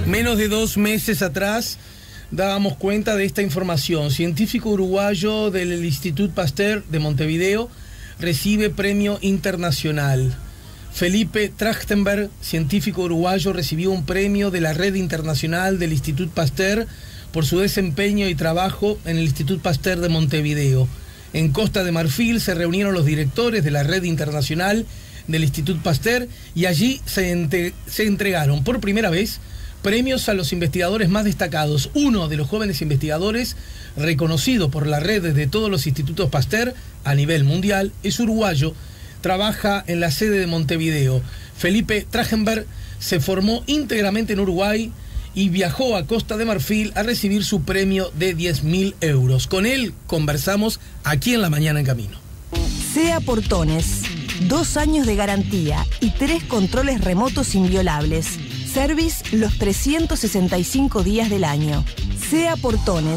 Menos de 2 meses atrás dábamos cuenta de esta información. Científico uruguayo del Institut Pasteur de Montevideo recibe premio internacional. Felipe Trachtenberg, científico uruguayo, recibió un premio de la Red Internacional del Institut Pasteur por su desempeño y trabajo en el Institut Pasteur de Montevideo. En Costa de Marfil se reunieron los directores de la Red Internacional del Institut Pasteur y allí se entregaron por primera vez premios a los investigadores más destacados. Uno de los jóvenes investigadores, reconocido por la red de todos los institutos Pasteur a nivel mundial, es uruguayo, trabaja en la sede de Montevideo. Felipe Trachtenberg se formó íntegramente en Uruguay y viajó a Costa de Marfil a recibir su premio de 10.000 euros. Con él conversamos aquí en La Mañana en Camino. SEA Portones, 2 años de garantía y 3 controles remotos inviolables. Service los 365 días del año. SEA Portones,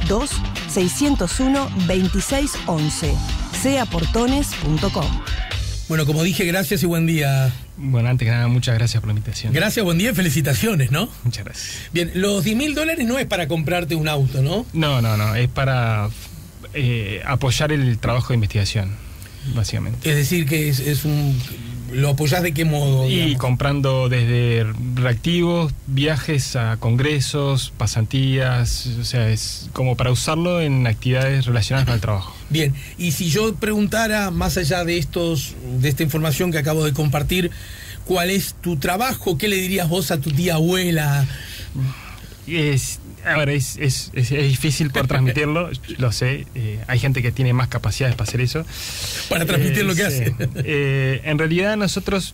2-601-2611. seaportones.com. Bueno, como dije, gracias y buen día. Bueno, antes que nada, muchas gracias por la invitación. Gracias, buen día y felicitaciones, ¿no? Muchas gracias. Bien, los 10.000 dólares no es para comprarte un auto, ¿no? No, es para apoyar el trabajo de investigación, básicamente. Es decir, que es un... ¿Lo apoyás de qué modo, digamos? Y comprando desde reactivos, viajes a congresos, pasantías, o sea, es como para usarlo en actividades relacionadas con el trabajo. Bien, y si yo preguntara, más allá de esta información que acabo de compartir, ¿cuál es tu trabajo? ¿Qué le dirías vos a tu tía abuela? Es difícil por transmitirlo, lo sé. Hay gente que tiene más capacidades para hacer eso. Para transmitir lo que hace. En realidad nosotros,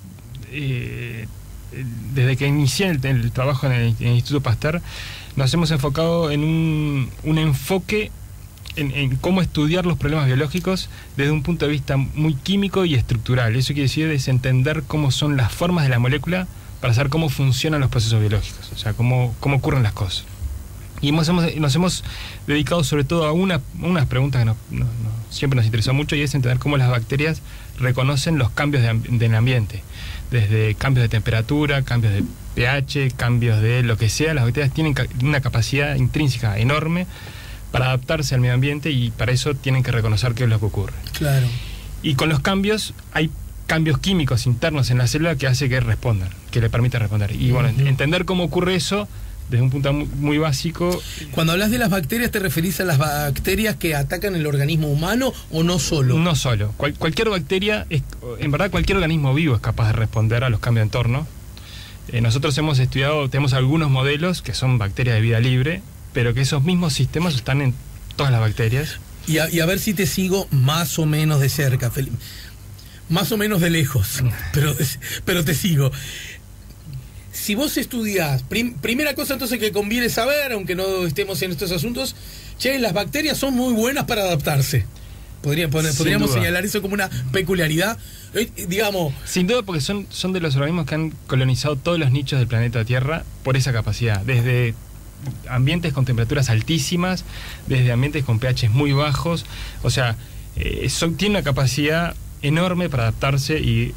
desde que inicié el trabajo en el Instituto Pasteur, nos hemos enfocado en un enfoque en cómo estudiar los problemas biológicos desde un punto de vista muy químico y estructural. Eso quiere decir es entender cómo son las formas de la molécula para saber cómo funcionan los procesos biológicos, o sea, cómo ocurren las cosas. Y nos hemos dedicado sobre todo a unas preguntas que siempre nos interesó mucho, y es entender cómo las bacterias reconocen los cambios del ambiente, desde cambios de temperatura, cambios de pH, cambios de lo que sea. Las bacterias tienen una capacidad intrínseca enorme para adaptarse al medio ambiente, y para eso tienen que reconocer qué es lo que ocurre. Claro. Y con los cambios hay cambios químicos internos en la célula que hace que respondan, que le permita responder. Y bueno, entender cómo ocurre eso desde un punto muy básico. Cuando hablas de las bacterias, ¿te referís a las bacterias que atacan el organismo humano o no solo? No solo. Cualquier bacteria, en verdad cualquier organismo vivo es capaz de responder a los cambios de entorno. Nosotros hemos estudiado, tenemos algunos modelos que son bacterias de vida libre, pero que esos mismos sistemas están en todas las bacterias. Y a ver si te sigo más o menos de cerca, Felipe. Más o menos de lejos, pero te sigo. Si vos estudiás, primera cosa entonces que conviene saber, aunque no estemos en estos asuntos, las bacterias son muy buenas para adaptarse. Podríamos señalar eso como una peculiaridad, digamos. Sin duda, porque son de los organismos que han colonizado todos los nichos del planeta Tierra por esa capacidad, desde ambientes con temperaturas altísimas, desde ambientes con pHs muy bajos, o sea, tiene una capacidad enorme para adaptarse y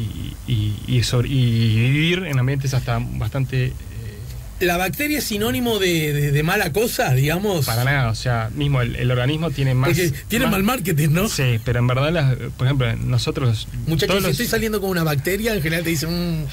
vivir en ambientes hasta bastante... ¿La bacteria es sinónimo de mala cosa, digamos? Para nada, o sea, mismo el organismo tiene más... Porque tiene mal marketing, ¿no? Sí, pero en verdad, por ejemplo, nosotros... Muchachos, si estoy saliendo con una bacteria, en general te dicen...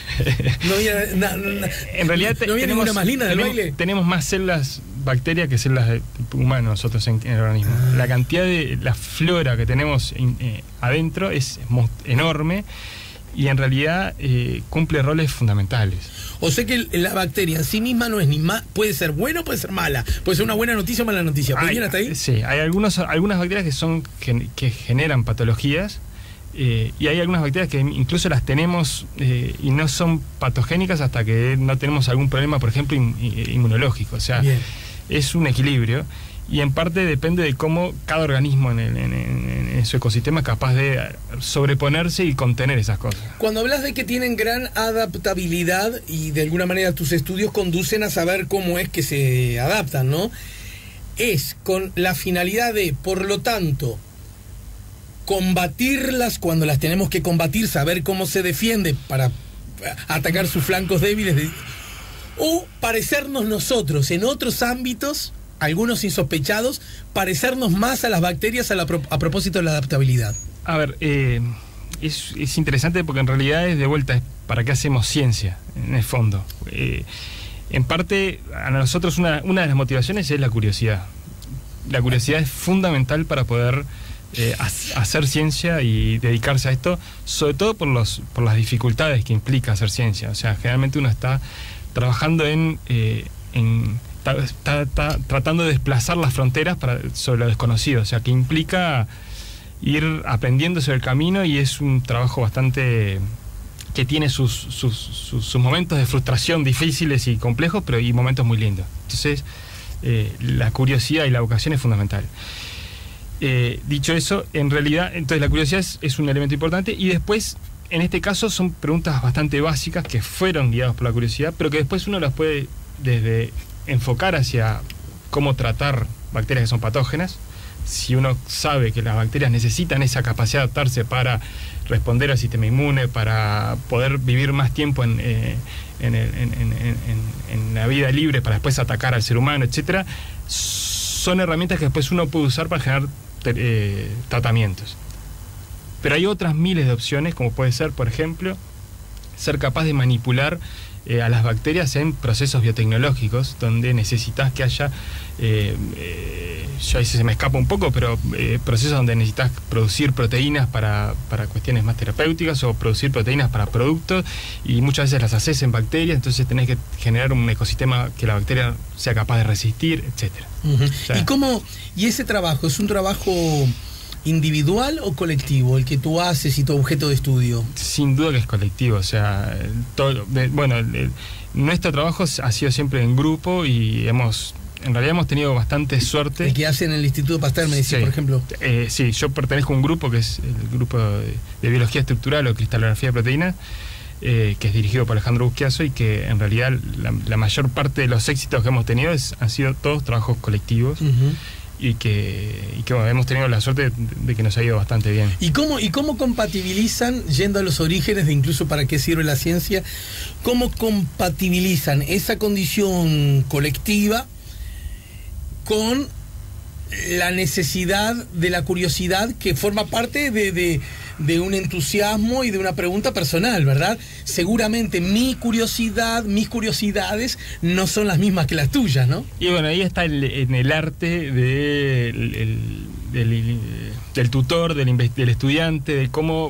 en realidad ¿no viene una más linda del baile? Tenemos más células bacterias que células humanas nosotros en el organismo. La cantidad de la flora que tenemos adentro es enorme, y en realidad cumple roles fundamentales. O sea que la bacteria en sí misma no es ni más, puede ser buena o puede ser mala, puede ser una buena noticia o mala noticia. ¿Puede ir hasta ahí? Sí, hay algunas bacterias que generan patologías, y hay algunas bacterias que incluso las tenemos y no son patogénicas hasta que no tenemos algún problema, por ejemplo, inmunológico. O sea, bien, es un equilibrio, y en parte depende de cómo cada organismo en su ecosistema es capaz de sobreponerse y contener esas cosas. Cuando hablas de que tienen gran adaptabilidad, y de alguna manera tus estudios conducen a saber cómo es que se adaptan, ¿no? Es con la finalidad de, por lo tanto, combatirlas cuando las tenemos que combatir, saber cómo se defiende para atacar sus flancos débiles, o parecernos nosotros en otros ámbitos, algunos insospechados, parecernos más a las bacterias a propósito de la adaptabilidad? A ver, es interesante porque en realidad es de vuelta, es para qué hacemos ciencia, en el fondo. En parte, a nosotros una de las motivaciones es la curiosidad. La curiosidad es fundamental para poder hacer ciencia y dedicarse a esto, sobre todo por las dificultades que implica hacer ciencia. O sea, generalmente uno está trabajando está tratando de desplazar las fronteras sobre lo desconocido, o sea, que implica ir aprendiendo sobre el camino, y es un trabajo bastante que tiene sus momentos de frustración difíciles y complejos, pero y momentos muy lindos. Entonces, la curiosidad y la vocación es fundamental. Dicho eso, en realidad, entonces la curiosidad es un elemento importante, y después, en este caso, son preguntas bastante básicas que fueron guiadas por la curiosidad, pero que después uno las puede desde enfocar hacia cómo tratar bacterias que son patógenas. Si uno sabe que las bacterias necesitan esa capacidad de adaptarse para responder al sistema inmune, para poder vivir más tiempo en la vida libre, para después atacar al ser humano, etcétera, son herramientas que después uno puede usar para generar tratamientos. Pero hay otras miles de opciones, como puede ser, por ejemplo, ser capaz de manipular a las bacterias en procesos biotecnológicos, donde necesitas que haya, ya se me escapa un poco, pero procesos donde necesitas producir proteínas para cuestiones más terapéuticas, o producir proteínas para productos, y muchas veces las haces en bacterias, entonces tenés que generar un ecosistema que la bacteria sea capaz de resistir, etcétera. Uh-huh. O sea, ¿Y ese trabajo es un trabajo individual o colectivo, el que tú haces y tu objeto de estudio? Sin duda que es colectivo, o sea, nuestro trabajo ha sido siempre en grupo, y en realidad hemos tenido bastante suerte. El que hace en el Instituto Pasteur, me decís, por ejemplo. Sí, yo pertenezco a un grupo que es el grupo de biología estructural o cristalografía de proteínas, que es dirigido por Alejandro Busquiazo, y que en realidad la mayor parte de los éxitos que hemos tenido han sido todos trabajos colectivos. Uh-huh. Y que bueno, hemos tenido la suerte de que nos ha ido bastante bien. ¿Y cómo compatibilizan, yendo a los orígenes de incluso para qué sirve la ciencia, cómo compatibilizan esa condición colectiva con la necesidad de la curiosidad, que forma parte de un entusiasmo y de una pregunta personal, ¿verdad? Seguramente mis curiosidades no son las mismas que las tuyas, ¿no? Y bueno, ahí está en el arte del tutor, del estudiante, de cómo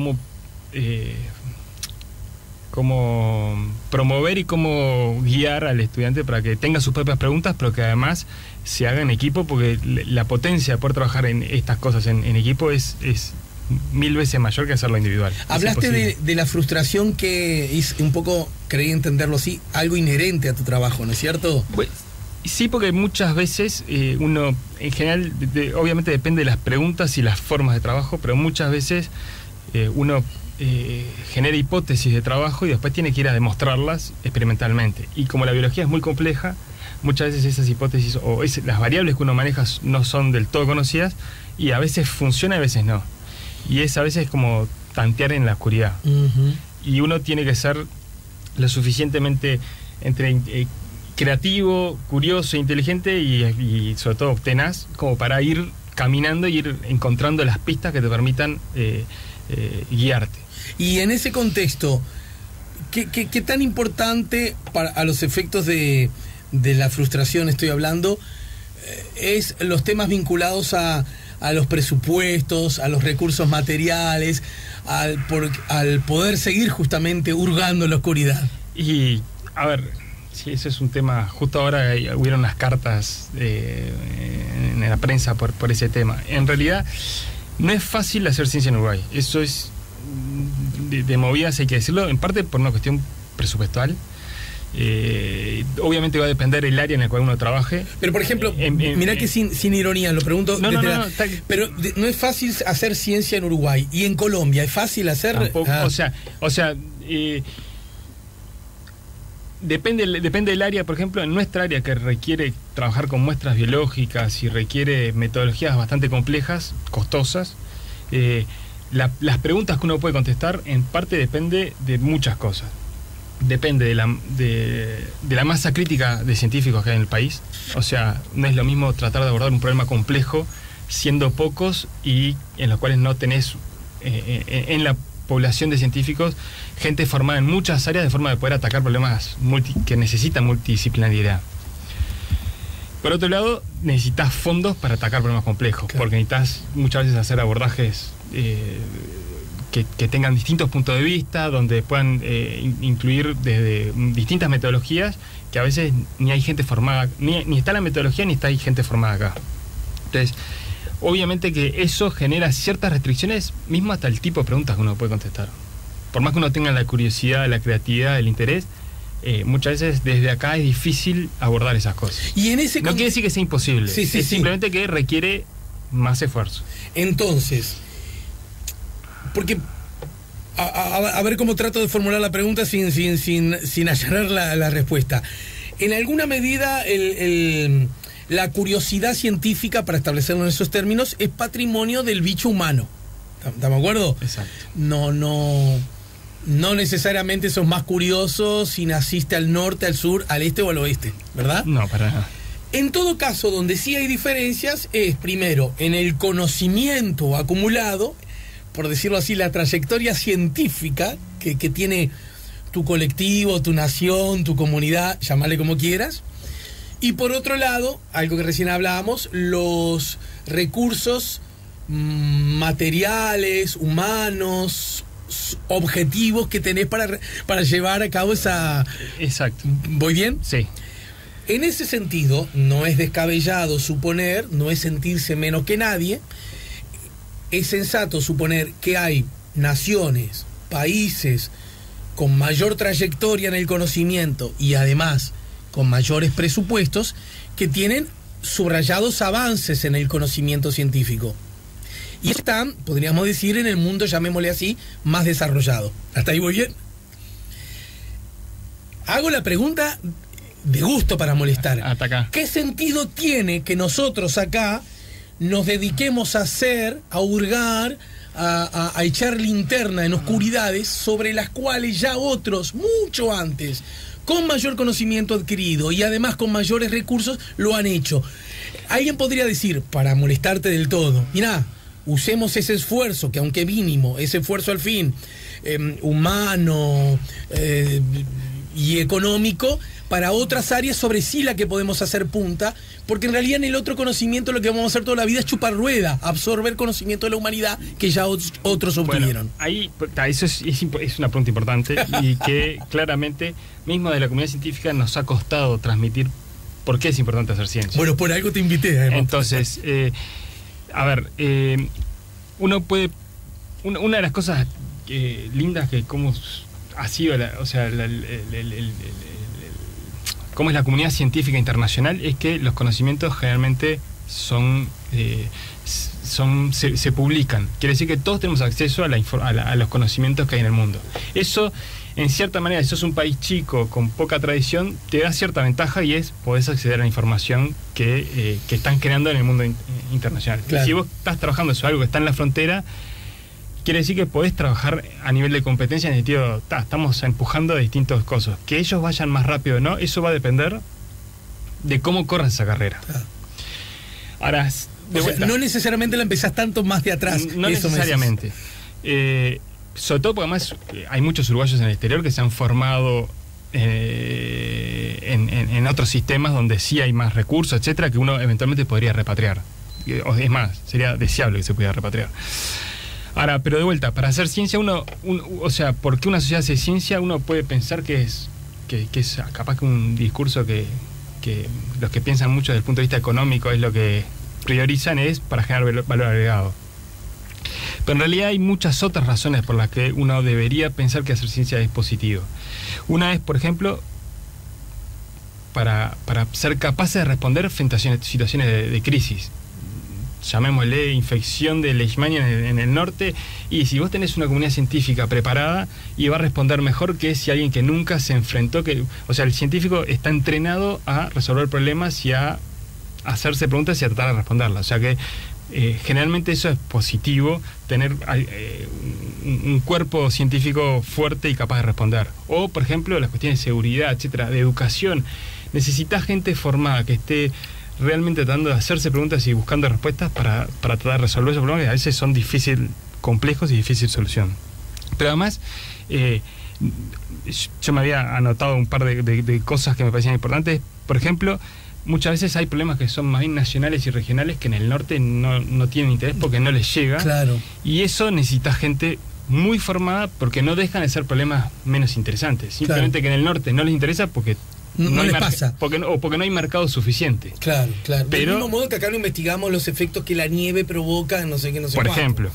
promover y cómo guiar al estudiante para que tenga sus propias preguntas, pero que además se haga en equipo, porque la potencia de poder trabajar en estas cosas en equipo es 1000 veces mayor que hacerlo individual. Hablaste de la frustración, que es un poco, creí entenderlo así, algo inherente a tu trabajo, ¿no es cierto? Pues, sí, porque muchas veces uno, en general, obviamente depende de las preguntas y las formas de trabajo, pero muchas veces uno genera hipótesis de trabajo y después tiene que ir a demostrarlas experimentalmente. Y como la biología es muy compleja, muchas veces esas hipótesis o las variables que uno maneja no son del todo conocidas, y a veces funciona y a veces no. Y a veces es como tantear en la oscuridad. Uh-huh. Y uno tiene que ser lo suficientemente creativo, curioso, inteligente y sobre todo tenaz, como para ir caminando y ir encontrando las pistas que te permitan guiarte. Y en ese contexto, ¿qué tan importante a los efectos de la frustración estoy hablando, es los temas vinculados a los presupuestos, a los recursos materiales, al poder seguir justamente hurgando en la oscuridad? Y, a ver, sí, eso es un tema. Justo ahora hubieron unas cartas en la prensa por ese tema. En realidad, no es fácil hacer ciencia en Uruguay. Eso es de movidas, hay que decirlo, en parte por una cuestión presupuestal. Obviamente va a depender el área en el cual uno trabaje. Pero por ejemplo, mirá que sin ironía lo pregunto, pero no es fácil hacer ciencia en Uruguay. Y en Colombia es fácil hacer. Tampoco, o sea depende del área. Por ejemplo, en nuestra área, que requiere trabajar con muestras biológicas y requiere metodologías bastante complejas, costosas, las preguntas que uno puede contestar en parte depende de muchas cosas. depende de la masa crítica de científicos que hay en el país. O sea, no es lo mismo tratar de abordar un problema complejo siendo pocos y en los cuales no tenés en la población de científicos gente formada en muchas áreas de forma de poder atacar problemas que necesitan multidisciplinaridad. Por otro lado, necesitas fondos para atacar problemas complejos, claro, porque necesitas muchas veces hacer abordajes que tengan distintos puntos de vista, donde puedan incluir desde distintas metodologías, que a veces ni hay gente formada, ni está la metodología, ni hay gente formada acá. Entonces, obviamente que eso genera ciertas restricciones, mismo hasta el tipo de preguntas que uno puede contestar. Por más que uno tenga la curiosidad, la creatividad, el interés, muchas veces desde acá es difícil abordar esas cosas. Y en ese no quiere decir que sea imposible, sí, es simplemente que requiere más esfuerzo. Entonces, porque a ver cómo trato de formular la pregunta sin allanar la respuesta. En alguna medida la curiosidad científica, para establecerlo en esos términos, es patrimonio del bicho humano. ¿Estamos de acuerdo? Exacto. No necesariamente sos más curioso si naciste al norte, al sur, al este o al oeste, ¿verdad? No, para nada. En todo caso, donde sí hay diferencias es, primero, en el conocimiento acumulado, por decirlo así, la trayectoria científica que tiene tu colectivo, tu nación, tu comunidad, llámale como quieras. Y por otro lado, algo que recién hablábamos, los recursos materiales, humanos, objetivos que tenés para llevar a cabo esa... Exacto. ¿Voy bien? Sí. En ese sentido, no es descabellado suponer, no es sentirse menos que nadie, es sensato suponer que hay naciones, países con mayor trayectoria en el conocimiento y además con mayores presupuestos que tienen subrayados avances en el conocimiento científico. Y están, podríamos decir, en el mundo, llamémosle así, más desarrollado. ¿Hasta ahí voy bien? Hago la pregunta de gusto para molestar. Hasta acá. ¿Qué sentido tiene que nosotros acá nos dediquemos a hacer, a hurgar, a echar linterna en oscuridades sobre las cuales ya otros, mucho antes, con mayor conocimiento adquirido y además con mayores recursos, lo han hecho? Alguien podría decir, para molestarte del todo, mirá, usemos ese esfuerzo, que aunque mínimo, ese esfuerzo al fin, humano y económico, para otras áreas sobre sí la que podemos hacer punta, porque en realidad en el otro conocimiento lo que vamos a hacer toda la vida es chupar rueda, absorber conocimiento de la humanidad que ya otros obtuvieron. Bueno, ahí eso es una pregunta importante y que claramente mismo de la comunidad científica nos ha costado transmitir por qué es importante hacer ciencia. Bueno, por algo te invité. Además. Entonces, a ver, uno puede... Una de las cosas lindas que cómo ha sido, cómo es la comunidad científica internacional, es que los conocimientos generalmente se publican. Quiere decir que todos tenemos acceso a los conocimientos que hay en el mundo. Eso, en cierta manera, si sos un país chico con poca tradición, te da cierta ventaja y podés acceder a la información que están creando en el mundo internacional. Claro. Si vos estás trabajando sobre algo que está en la frontera, quiere decir que podés trabajar a nivel de competencia en el sentido, estamos empujando de distintas cosas. Que ellos vayan más rápido o no, eso va a depender de cómo corras esa carrera. Ah. Ahora, no necesariamente la empezás tanto más de atrás. No eso necesariamente. Sobre todo porque además hay muchos uruguayos en el exterior que se han formado en otros sistemas donde sí hay más recursos, etcétera, que uno eventualmente podría repatriar. Es más, sería deseable que se pudiera repatriar. Ahora, pero de vuelta, para hacer ciencia o sea, ¿por qué una sociedad hace ciencia? Uno puede pensar que es capaz que un discurso que los que piensan mucho desde el punto de vista económico es lo que priorizan, es para generar valor agregado. Pero en realidad hay muchas otras razones por las que uno debería pensar que hacer ciencia es positivo. Una es, por ejemplo, para ser capaces de responder frente a situaciones de crisis. Llamémosle infección de leishmania en el norte, y si vos tenés una comunidad científica preparada, y va a responder mejor que si alguien que nunca se enfrentó, o sea, el científico está entrenado a resolver problemas y a hacerse preguntas y a tratar de responderlas. O sea que generalmente eso es positivo, tener un cuerpo científico fuerte y capaz de responder. O, por ejemplo, las cuestiones de seguridad, etcétera, de educación. Necesitas gente formada que esté realmente tratando de hacerse preguntas y buscando respuestas para tratar de resolver esos problemas que a veces son complejos y difícil solución. Pero además, yo me había anotado un par de cosas que me parecían importantes. Por ejemplo, muchas veces hay problemas que son más bien nacionales y regionales que en el norte no tienen interés porque no les llega. Claro. Y eso necesita gente muy formada porque no dejan de ser problemas menos interesantes. Simplemente que en el norte no les interesa porque no les pasa. Porque no hay mercado suficiente. Claro. Pero, del mismo modo que acá no investigamos los efectos que la nieve provoca, no sé qué, no sé por cuánto. ejemplo.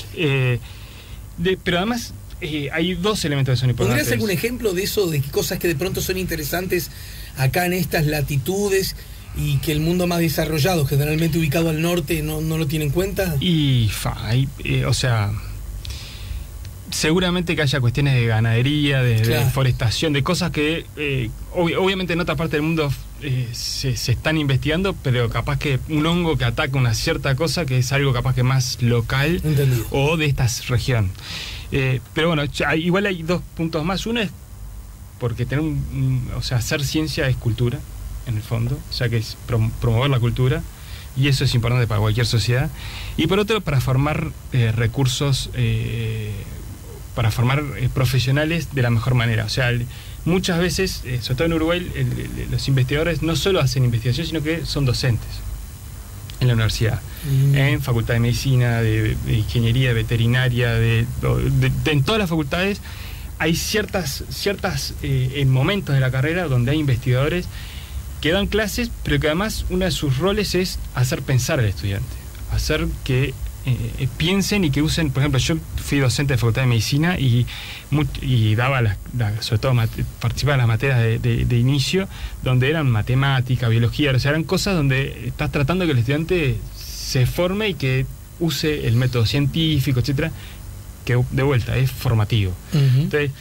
Pero además hay dos elementos que son importantes. ¿Podrías algún ejemplo de eso, de cosas que de pronto son interesantes acá en estas latitudes y que el mundo más desarrollado, generalmente ubicado al norte, no lo tiene en cuenta? O sea, seguramente que haya cuestiones de ganadería, de deforestación, de cosas que obviamente en otra parte del mundo se están investigando, pero capaz que un hongo que ataca una cierta cosa que es algo capaz que más local. Entendido. O de esta región. Pero bueno, igual hay dos puntos más. Uno es porque hacer ciencia es cultura, en el fondo, o sea que es promover la cultura, y eso es importante para cualquier sociedad. Y por otro, para formar recursos, para formar profesionales de la mejor manera. O sea, muchas veces, sobre todo en Uruguay, los investigadores no solo hacen investigación, sino que son docentes en la universidad, en facultad de medicina, de ingeniería, de veterinaria, en todas las facultades hay ciertas momentos de la carrera donde hay investigadores que dan clases, pero que además uno de sus roles es hacer pensar al estudiante, hacer que piensen y que usen. Por ejemplo, yo fui docente de facultad de medicina y daba sobre todo participaba en las materias de inicio, donde eran matemática, biología, o sea, eran cosas donde estás tratando que el estudiante se forme y que use el método científico, etcétera, que de vuelta es formativo. Entonces,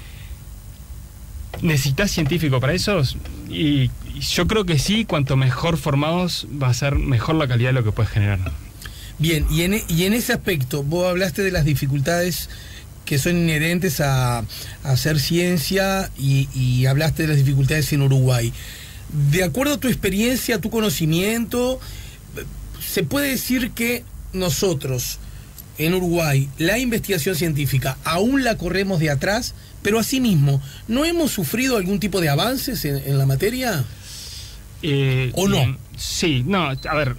¿necesitas científico para eso? Y yo creo que sí, cuanto mejor formados va a ser mejor la calidad de lo que puedes generar. Bien, y en ese aspecto, vos hablaste de las dificultades que son inherentes a hacer ciencia y hablaste de las dificultades en Uruguay. De acuerdo a tu experiencia, a tu conocimiento, ¿se puede decir que nosotros, en Uruguay, la investigación científica aún la corremos de atrás, pero asimismo, ¿no hemos sufrido algún tipo de avances en la materia? ¿O no? Sí, no, a ver,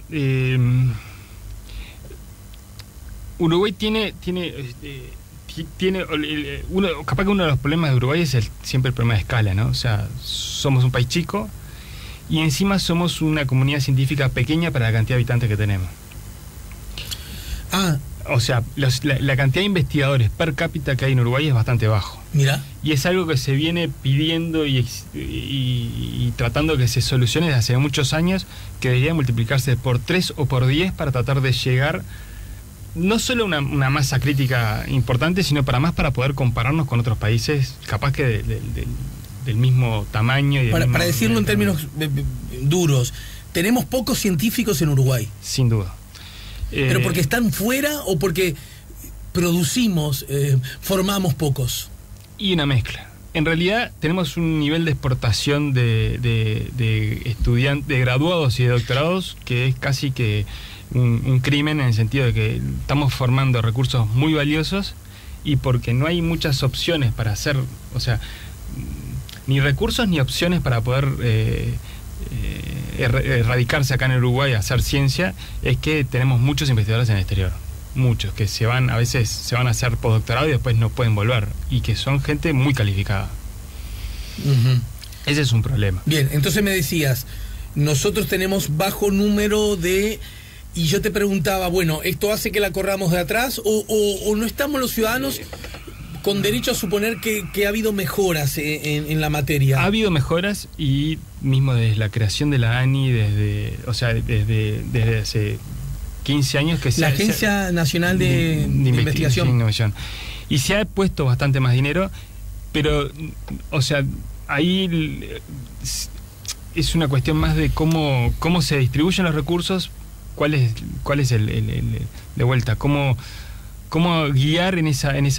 Uruguay tiene capaz que uno de los problemas de Uruguay es siempre el problema de escala, ¿no? O sea, somos un país chico y encima somos una comunidad científica pequeña para la cantidad de habitantes que tenemos. O sea, la cantidad de investigadores per cápita que hay en Uruguay es bastante bajo. Mira. Y es algo que se viene pidiendo y tratando que se solucione desde hace muchos años, que debería multiplicarse por 3 o por 10 para tratar de llegar no solo a una masa crítica importante, sino para poder compararnos con otros países, capaz que del mismo tamaño. Para decirlo en términos duros, ¿tenemos pocos científicos en Uruguay? Sin duda. ¿Pero porque están fuera o porque producimos, formamos pocos? Y una mezcla. En realidad tenemos un nivel de exportación de estudiantes, de graduados y de doctorados que es casi que un crimen, en el sentido de que estamos formando recursos muy valiosos y porque no hay muchas opciones para hacer, o sea, ni recursos ni opciones para poder erradicarse acá en Uruguay a hacer ciencia, es que tenemos muchos investigadores en el exterior, muchos que a veces se van a hacer postdoctorado y después no pueden volver, y que son gente muy calificada. Ese es un problema. Bien, entonces me decías, nosotros tenemos bajo número de... Y yo te preguntaba, bueno, ¿esto hace que la corramos de atrás o no estamos los ciudadanos con derecho a suponer que ha habido mejoras en la materia? Ha habido mejoras, y mismo desde la creación de la ANI, desde hace 15 años que la Agencia Nacional de Investigación e Innovación. Y se ha puesto bastante más dinero, pero, o sea, ahí es una cuestión más de cómo se distribuyen los recursos, cuál es de vuelta, cómo guiar en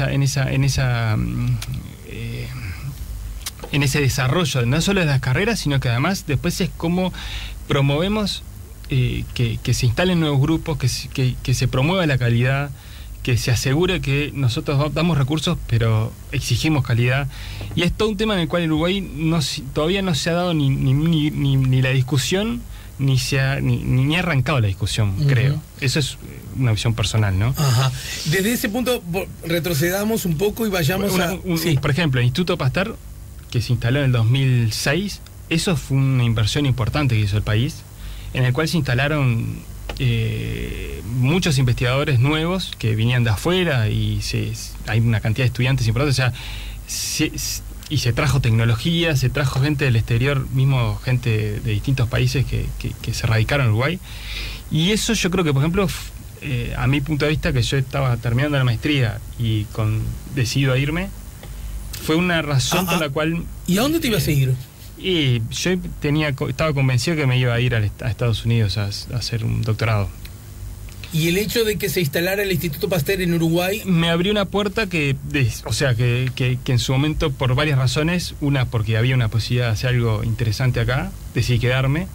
ese desarrollo, no solo de las carreras, sino que además después es cómo promovemos que se instalen nuevos grupos, que se promueva la calidad, que se asegure que nosotros damos recursos, pero exigimos calidad. Y es todo un tema en el cual en Uruguay todavía no se ha dado ni la discusión, ni ha arrancado la discusión, creo. Eso es una visión personal, ¿no? Ajá. Desde ese punto retrocedamos un poco y vayamos sí. Por ejemplo, el Instituto Pasteur, que se instaló en el 2006, eso fue una inversión importante que hizo el país, en el cual se instalaron muchos investigadores nuevos que venían de afuera y hay una cantidad de estudiantes importantes, o sea, y se trajo tecnología, se trajo gente del exterior, mismo gente de distintos países que se radicaron en Uruguay. Y eso yo creo que, por ejemplo, a mi punto de vista, que yo estaba terminando la maestría y decido irme, fue una razón por la cual... ¿Y a dónde te ibas a ir? Y yo estaba convencido que me iba a ir a Estados Unidos a hacer un doctorado. ¿Y el hecho de que se instalara el Instituto Pasteur en Uruguay? Me abrió una puerta que en su momento, por varias razones, una porque había una posibilidad de hacer algo interesante acá, decidí quedarme,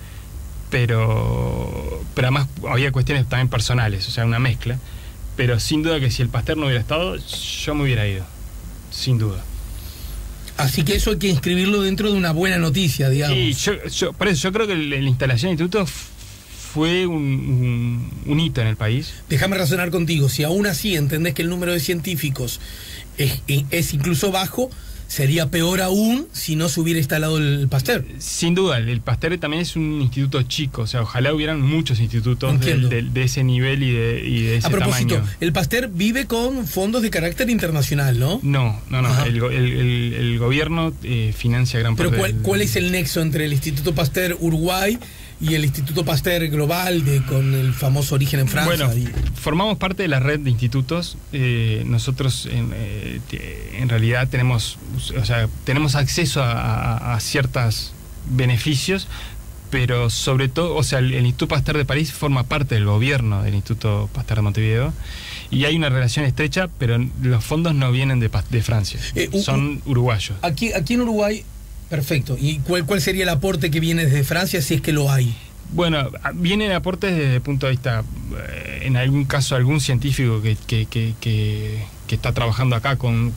pero además había cuestiones también personales, o sea, una mezcla. Pero sin duda que si el Pasteur no hubiera estado, yo me hubiera ido, sin duda. Así que eso hay que inscribirlo dentro de una buena noticia, digamos. Y por eso yo creo que la instalación del instituto fue un hito en el país. Déjame razonar contigo. Si aún así entendés que el número de científicos es incluso bajo, sería peor aún si no se hubiera instalado el Pasteur. Sin duda, el Pasteur también es un instituto chico, o sea, ojalá hubieran muchos institutos de ese nivel y de ese tamaño. A propósito, el Pasteur vive con fondos de carácter internacional, ¿no? No. El gobierno financia gran parte. Pero ¿cuál es el nexo entre el Instituto Pasteur Uruguay y el Instituto Pasteur Global con el famoso origen en Francia? Bueno, formamos parte de la red de institutos. Nosotros en realidad tenemos acceso a ciertos beneficios, pero sobre todo, o sea, el Instituto Pasteur de París forma parte del gobierno del Instituto Pasteur de Montevideo y hay una relación estrecha, pero los fondos no vienen de Francia, son uruguayos. Aquí en Uruguay. Perfecto. ¿Y cuál sería el aporte que viene desde Francia, si es que lo hay? Bueno, vienen aportes desde el punto de vista, en algún caso, algún científico que está trabajando acá con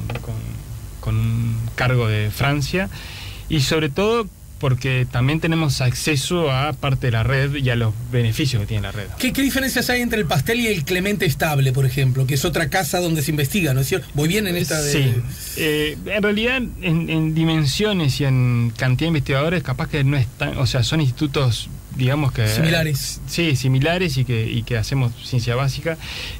un cargo de Francia, y sobre todo porque también tenemos acceso a parte de la red y a los beneficios que tiene la red. ¿Qué diferencias hay entre el Pasteur y el Clemente Estable, por ejemplo, que es otra casa donde se investiga, ¿no es cierto? ¿Voy bien en esta de...? Sí. En realidad, en dimensiones y en cantidad de investigadores, capaz que no están... O sea, son institutos, digamos que... Similares. Sí, similares y que hacemos ciencia básica.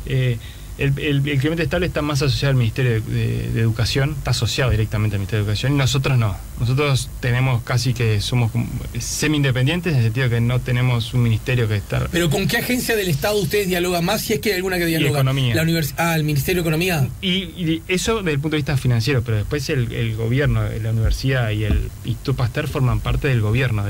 El Clemente Estable está más asociado al Ministerio de Educación, está asociado directamente al Ministerio de Educación, y nosotros no. Nosotros tenemos somos semi-independientes, en el sentido que no tenemos un ministerio que está... ¿Pero con qué agencia del Estado ustedes dialogan más, si es que hay alguna que dialoga? Economía. ¿El Ministerio de Economía? Y eso desde el punto de vista financiero, pero después el gobierno, la universidad y el Instituto Pasteur forman parte del gobierno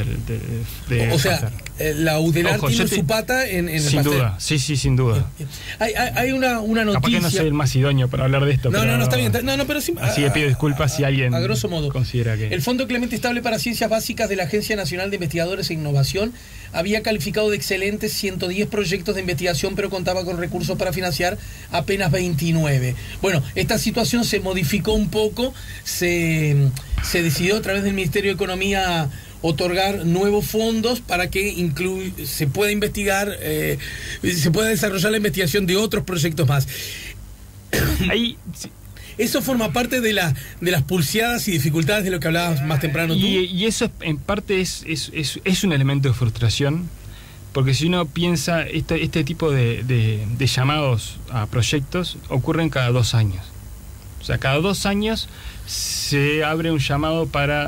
o sea, la UDELAR tiene su pata en el Sin Pasteur. duda, sí, sin duda. Hay una noticia... Capaz que no soy el más idóneo para hablar de esto. No, está bien. Pero sí, así que pido disculpas si alguien a grosso modo considera que... El Fondo Clemente Estable para Ciencias Básicas de la Agencia Nacional de Investigadores e Innovación había calificado de excelentes 110 proyectos de investigación, pero contaba con recursos para financiar apenas 29. Bueno, esta situación se modificó un poco, se decidió a través del Ministerio de Economía otorgar nuevos fondos para que se pueda investigar, se pueda desarrollar la investigación de otros proyectos más. Ahí... Eso forma parte de las pulseadas y dificultades de lo que hablabas más temprano tú. Y eso en parte es un elemento de frustración, porque si uno piensa, este tipo de llamados a proyectos ocurren cada 2 años. O sea, cada 2 años se abre un llamado para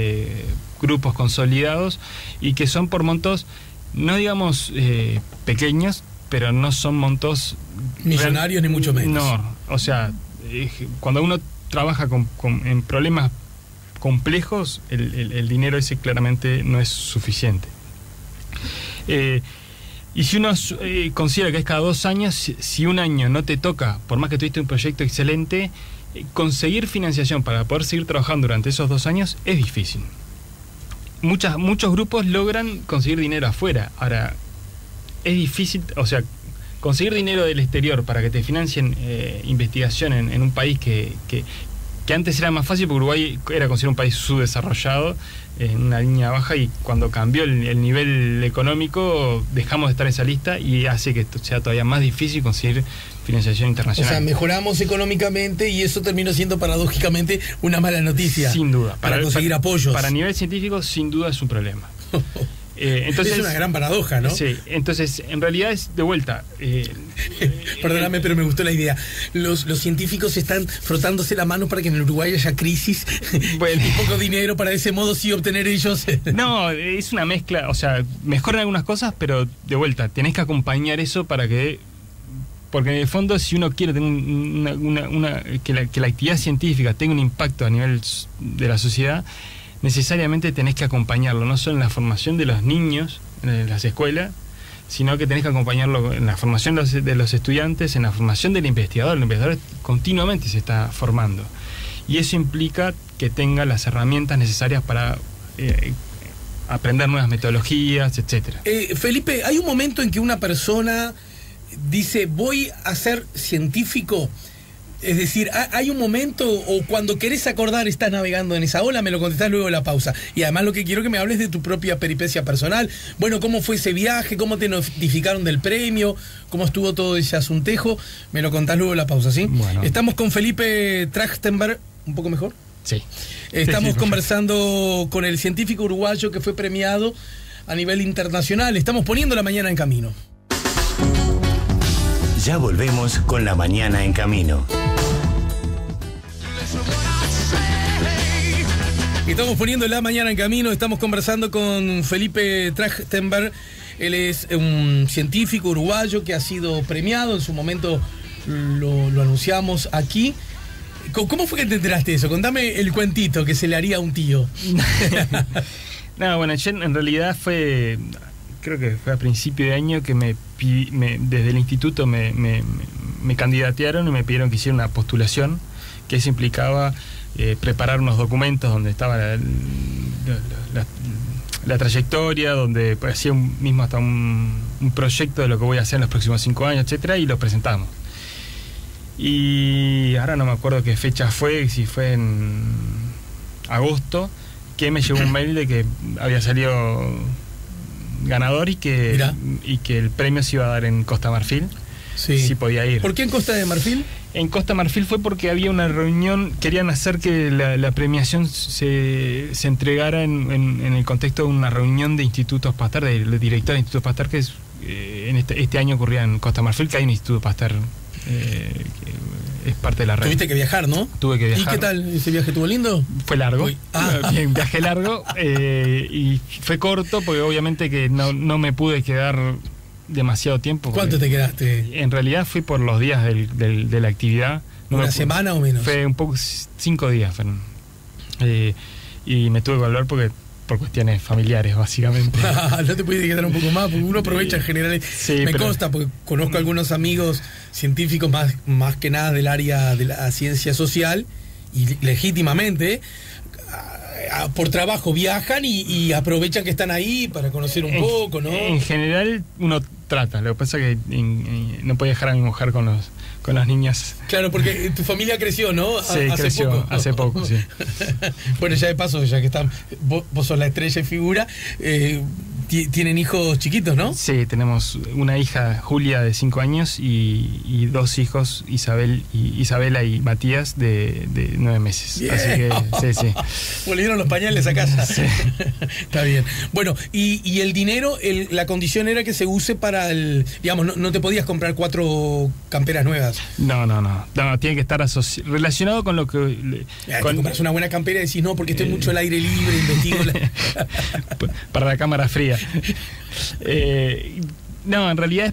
grupos consolidados y que son por montos, no digamos pequeños, pero no son montos millonarios ni mucho menos. No, o sea, cuando uno trabaja en problemas complejos, el dinero ese claramente no es suficiente. Y si uno considera que es cada 2 años, si un año no te toca, por más que tuviste un proyecto excelente, conseguir financiación para poder seguir trabajando durante esos 2 años es difícil. Muchos grupos logran conseguir dinero afuera. Ahora, es difícil, o sea, conseguir dinero del exterior para que te financien investigación en un país que antes era más fácil, porque Uruguay era considerado un país subdesarrollado, en una línea baja, y cuando cambió el nivel económico dejamos de estar en esa lista y hace que sea todavía más difícil conseguir financiación internacional. O sea, mejoramos económicamente y eso terminó siendo paradójicamente una mala noticia. Sin duda. Para conseguir apoyos. Para nivel científico, sin duda es un problema. Entonces, es una gran paradoja, ¿no? Sí, entonces en realidad es de vuelta. Perdóname, pero me gustó la idea. Los científicos están frotándose la mano para que en el Uruguay haya crisis, bueno, y poco dinero para de ese modo sí obtener ellos. No, es una mezcla, o sea, mejoran algunas cosas, pero de vuelta, tenés que acompañar eso para que... Porque en el fondo, si uno quiere tener que la actividad científica tenga un impacto a nivel de la sociedad, necesariamente tenés que acompañarlo, no solo en la formación de los niños en las escuelas, sino que tenés que acompañarlo en la formación de los estudiantes, en la formación del investigador. El investigador continuamente se está formando. Y eso implica que tenga las herramientas necesarias para aprender nuevas metodologías, etcétera. Felipe, ¿hay un momento en que una persona dice, voy a ser científico? Es decir, ¿hay un momento o cuando querés acordar estás navegando en esa ola? Me lo contestás luego de la pausa. Y además lo que quiero que me hables de tu propia peripecia personal. Bueno, ¿cómo fue ese viaje? ¿Cómo te notificaron del premio? ¿Cómo estuvo todo ese asuntejo? Me lo contás luego de la pausa, ¿sí? Bueno. Estamos con Felipe Trachtenberg. ¿Un poco mejor? Sí. Estamos sí, conversando con el científico uruguayo que fue premiado a nivel internacional. Estamos poniendo la mañana en camino. Ya volvemos con La Mañana en Camino. Estamos poniendo La Mañana en Camino. Estamos conversando con Felipe Trachtenberg. Él es un científico uruguayo que ha sido premiado. En su momento lo anunciamos aquí. ¿Cómo fue que te enteraste de eso? Contame el cuentito que se le haría a un tío. No, bueno, yo en realidad creo que fue a principio de año que desde el instituto me candidatearon y me pidieron que hiciera una postulación, que eso implicaba preparar unos documentos donde estaba la trayectoria, donde hacía mismo hasta un proyecto de lo que voy a hacer en los próximos 5 años, etcétera, y lo presentamos. Y ahora no me acuerdo qué fecha fue, si fue en agosto, que me llegó un mail de que había salido ganador y que el premio se iba a dar en Costa Marfil. Sí. Si podía ir. ¿Por qué en Costa de Marfil? En Costa Marfil fue porque había una reunión, querían hacer que la premiación se entregara en el contexto de una reunión de Institutos Pasteur, del director de Institutos Pasteur, que este año ocurría en Costa Marfil, que hay un Instituto Pasteur que es parte de la red. Tuviste que viajar, ¿no? Tuve que viajar. ¿Y qué tal? ¿Ese viaje estuvo lindo? Fue largo. Bien, viaje largo y fue corto porque obviamente que no me pude quedar demasiado tiempo. ¿Cuánto te quedaste? En realidad fui por los días de la actividad. ¿Una semana o menos? Fue un poco 5 días, y me tuve que volver por cuestiones familiares, básicamente. No te pudiste quedar un poco más, porque uno aprovecha en general. Sí, me consta, porque conozco a algunos amigos científicos más que nada del área de la ciencia social, y legítimamente por trabajo viajan y aprovechan que están ahí para conocer un poco, ¿no? En general uno trata, lo que pasa es que no puede dejar a mi mujer con las niñas. Claro, porque tu familia creció, ¿no? Sí, creció hace poco, sí. Bueno, ya de paso, ya que vos sos la estrella y figura, tienen hijos chiquitos, ¿no? Sí, tenemos una hija, Julia, de 5 años y 2 hijos, Isabela y Matías, de 9 meses. Bien. Así que, sí. Volvieron los pañales a casa. Sí. Está bien. Bueno, y el dinero, la condición era que se use para digamos, no te podías comprar 4 camperas nuevas. No, tiene que estar relacionado con lo que... Te compras una buena campera y decís, no, porque estoy mucho al aire libre, investigo. Para la cámara fría. No, en realidad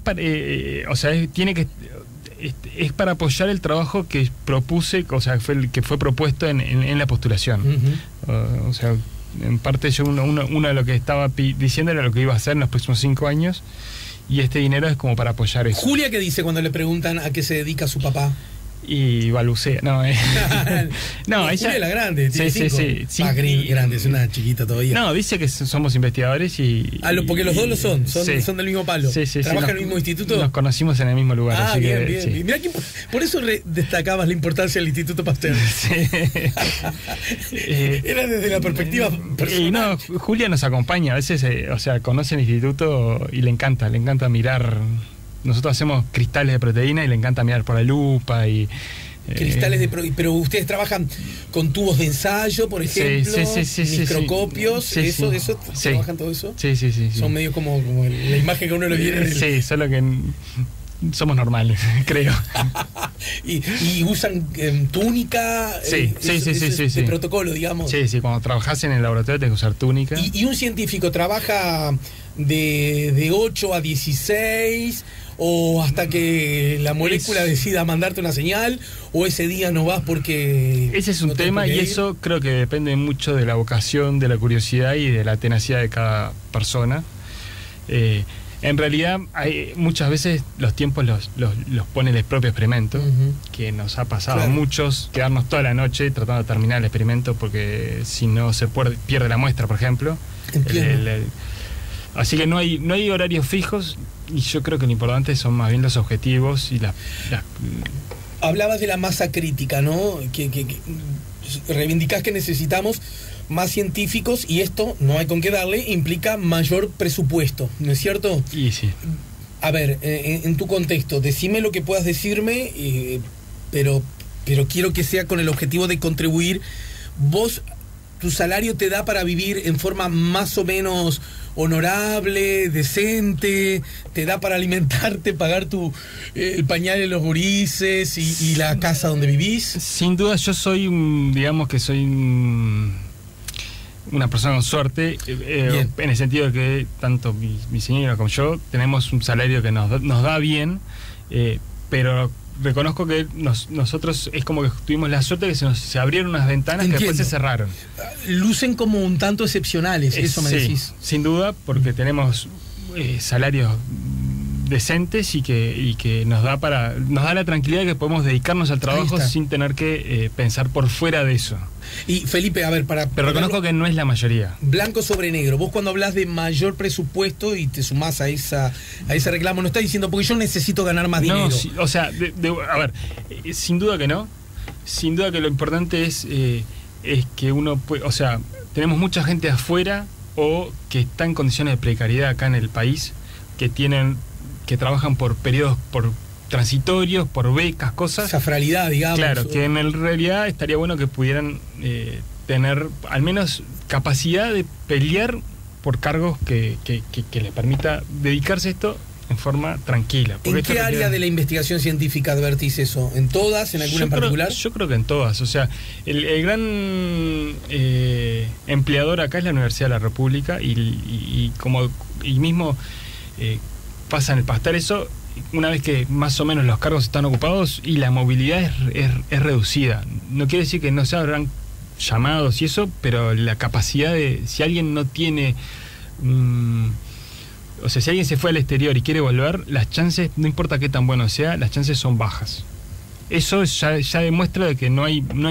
es para apoyar el trabajo que propuse, o sea, que fue propuesto en la postulación. Uh-huh. O sea, en parte yo uno de lo que estaba diciendo era lo que iba a hacer en los próximos 5 años, y este dinero es como para apoyar eso. Julia, ¿qué dice cuando le preguntan a qué se dedica su papá? Y balbucea, no, no, ella... Julia la grande, tiene sí, 5. sí, sí. Grande, es una chiquita todavía. No, dice que somos investigadores y... porque los dos lo son sí. son del mismo palo. Sí, ¿Trabajan en el mismo instituto? Nos conocimos en el mismo lugar. Así bien, que, bien. sí. Mirá que por eso destacabas la importancia del Instituto Pasteur. Sí. Era desde la perspectiva personal. Y no, Julia nos acompaña, a veces, o sea, conoce el instituto y le encanta mirar. Nosotros hacemos cristales de proteína y le encanta mirar por la lupa y... Cristales de pero ustedes trabajan con tubos de ensayo, por ejemplo, microscopios, sí, eso sí. ¿Trabajan todo eso? Sí. Son medio como la imagen que uno le viene Sí, solo que somos normales, creo. y usan túnica, sí, de protocolo, digamos. Sí, cuando trabajas en el laboratorio tenés que usar túnica. ¿Y un científico trabaja de 8 a 16 o hasta que la molécula decida mandarte una señal, o ese día no vas porque... Ese es un no tema, y eso creo que depende mucho de la vocación, de la curiosidad y de la tenacidad de cada persona. En realidad, muchas veces los tiempos los pone el propio experimento, que nos ha pasado a muchos quedarnos toda la noche tratando de terminar el experimento porque si no se pierde la muestra, por ejemplo. Así que no hay horarios fijos, y yo creo que lo importante son más bien los objetivos y las... Hablabas de la masa crítica, ¿no? Que reivindicás que necesitamos más científicos, y esto, no hay con qué darle, implica mayor presupuesto, ¿no es cierto? Y sí. A ver, en tu contexto, decime lo que puedas decirme, pero quiero que sea con el objetivo de contribuir. Vos, tu salario te da para vivir en forma más o menos honorable, decente, te da para alimentarte, pagar el pañal de los gurises y la casa donde vivís. Sin duda, yo soy digamos que soy una persona con suerte, en el sentido de que tanto mi señora como yo tenemos un salario que nos da bien, pero reconozco que nosotros es como que tuvimos la suerte de que se abrieron unas ventanas. Entiendo. Que después se cerraron. Lucen como un tanto excepcionales, eso me decís. Sin duda, porque tenemos salarios decentes y que nos da la tranquilidad de que podemos dedicarnos al trabajo sin tener que pensar por fuera de eso. Y Felipe, a ver, pero reconozco que no es la mayoría. Blanco sobre negro, vos cuando hablas de mayor presupuesto y te sumás a ese reclamo, no estás diciendo porque yo necesito ganar más dinero. Sí, o sea, a ver, sin duda que no. Sin duda que lo importante es que uno puede, o sea, tenemos mucha gente afuera o que está en condiciones de precariedad acá en el país, que trabajan por periodos transitorios, por becas, cosas. Zafralidad, digamos. Claro, que en realidad estaría bueno que pudieran tener al menos capacidad de pelear por cargos que les permita dedicarse a esto en forma tranquila. ¿En qué área de la investigación científica advertís eso? ¿En todas? ¿En alguna en particular? Yo creo que en todas. O sea, el gran empleador acá es la Universidad de la República y mismo pasa en el Pasteur eso. Una vez que más o menos los cargos están ocupados y la movilidad es reducida. No quiere decir que no se habrán llamados y eso, pero la capacidad si alguien no tiene... o sea, si alguien se fue al exterior y quiere volver, las chances, no importa qué tan bueno sea, las chances son bajas. Eso ya demuestra de que no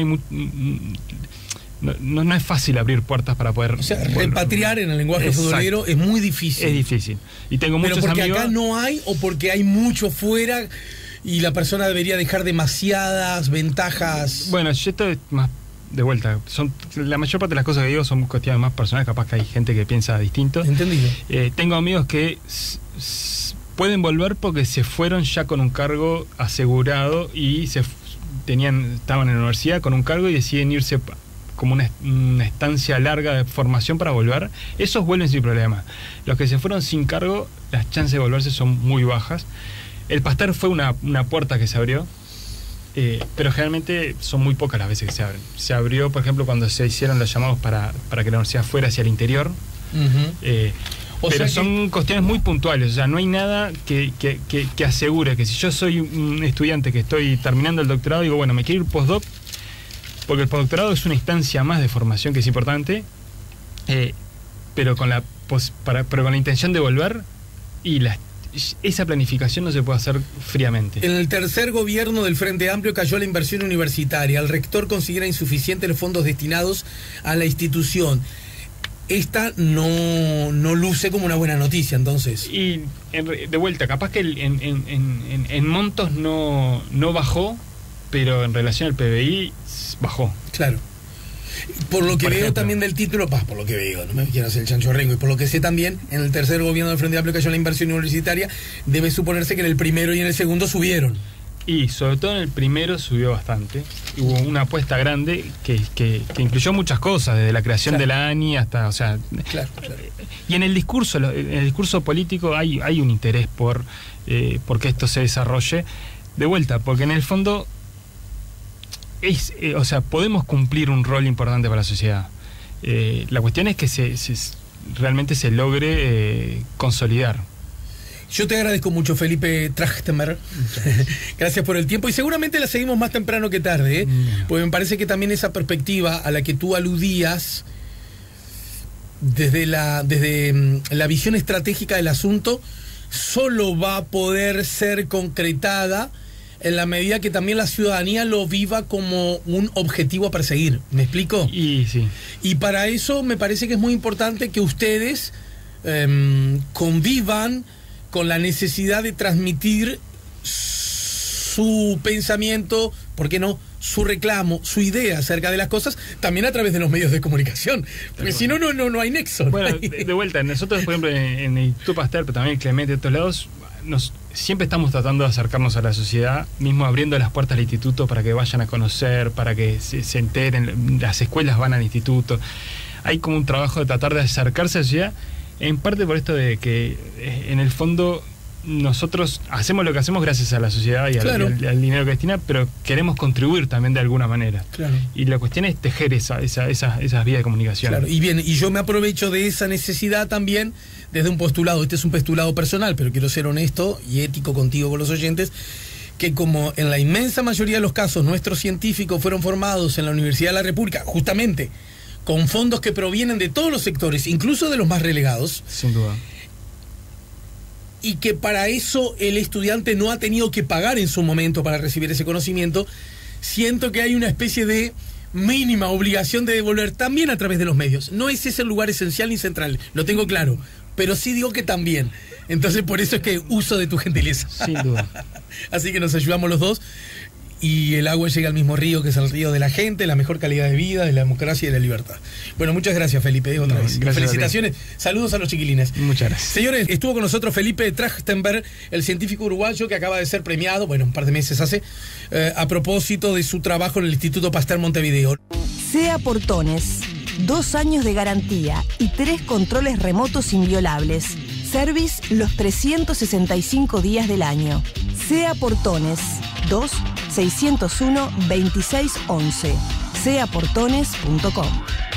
es fácil abrir puertas para poder... O sea, repatriar en el lenguaje futbolero es muy difícil. Es difícil. Y tengo muchos amigos... ¿Pero porque acá no hay o porque hay mucho fuera y la persona debería dejar demasiadas ventajas? Bueno, esto es más de vuelta. La mayor parte de las cosas que digo son cuestiones más personales, capaz que hay gente que piensa distinto. Entendido. Tengo amigos que pueden volver porque se fueron ya con un cargo asegurado y estaban en la universidad con un cargo y deciden irse... como una estancia larga de formación para volver, esos vuelven sin problema. Los que se fueron sin cargo, las chances de volverse son muy bajas. El Pasteur fue una puerta que se abrió, pero generalmente son muy pocas las veces que se abren. Se abrió, por ejemplo, cuando se hicieron los llamados para que la universidad fuera hacia el interior, pero son cuestiones muy puntuales. O sea, no hay nada que asegure que si yo soy un estudiante que estoy terminando el doctorado, digo, bueno, me quiero ir postdoc, porque el postdoctorado es una instancia más de formación que es importante, pero con la intención de volver, y esa planificación no se puede hacer fríamente. En el tercer gobierno del Frente Amplio cayó la inversión universitaria. El rector considera insuficientes los fondos destinados a la institución. Esta no luce como una buena noticia, entonces. Y de vuelta, capaz que en montos no bajó, pero en relación al PBI bajó. Claro. Por lo que Por veo ejemplo, también del título, por lo que veo, no me quiero hacer el chanchorrengo, y por lo que sé también, en el tercer gobierno del Frente Amplio cayó la inversión universitaria, debe suponerse que en el primero y en el segundo subieron. Y sobre todo en el primero subió bastante. Hubo una apuesta grande que incluyó muchas cosas, desde la creación de la ANI hasta, o sea... Claro. Y en el discurso político hay un interés por que esto se desarrolle. De vuelta, porque en el fondo o sea, podemos cumplir un rol importante para la sociedad. La cuestión es que realmente se logre consolidar. Yo te agradezco mucho, Felipe Trachtenberg. Gracias por el tiempo y seguramente la seguimos más temprano que tarde, ¿eh? Porque me parece que también esa perspectiva a la que tú aludías desde la visión estratégica del asunto solo va a poder ser concretada en la medida que también la ciudadanía lo viva como un objetivo a perseguir. ¿Me explico? Y sí. Y para eso me parece que es muy importante que ustedes convivan con la necesidad de transmitir su pensamiento, ¿por qué no?, su reclamo, su idea acerca de las cosas, también a través de los medios de comunicación. Porque si no hay nexo. Bueno, de vuelta, nosotros, por ejemplo, en el Instituto Pasteur, pero también en Clemente, de otros lados, siempre estamos tratando de acercarnos a la sociedad, mismo abriendo las puertas del instituto para que vayan a conocer, para que se enteren. Las escuelas van al instituto. Hay como un trabajo de tratar de acercarse a la sociedad, en parte por esto de que, en el fondo, nosotros hacemos lo que hacemos gracias a la sociedad y al dinero que destina, pero queremos contribuir también de alguna manera. Claro. Y la cuestión es tejer esas vías de comunicación. Claro. Y bien, y yo me aprovecho de esa necesidad también desde un postulado. Este es un postulado personal, pero quiero ser honesto y ético contigo, con los oyentes, que como en la inmensa mayoría de los casos nuestros científicos fueron formados en la Universidad de la República, justamente con fondos que provienen de todos los sectores, incluso de los más relegados. Sin duda. Y que para eso el estudiante no ha tenido que pagar en su momento para recibir ese conocimiento, siento que hay una especie de mínima obligación de devolver también a través de los medios. No es ese el lugar esencial ni central, lo tengo claro, pero sí digo que también. Entonces por eso es que uso de tu gentileza. Sin duda. Así que nos ayudamos los dos. Y el agua llega al mismo río, que es el río de la gente, la mejor calidad de vida, de la democracia y de la libertad. Bueno, muchas gracias, Felipe, otra vez. Felicitaciones, saludos a los chiquilines. Muchas gracias. Señores, estuvo con nosotros Felipe Trachtenberg, el científico uruguayo que acaba de ser premiado, bueno, un par de meses hace, a propósito de su trabajo en el Instituto Pasteur Montevideo. SEA Portones, 2 años de garantía y 3 controles remotos inviolables. Service los 365 días del año. SEA Portones, 2-601-2611. seaportones.com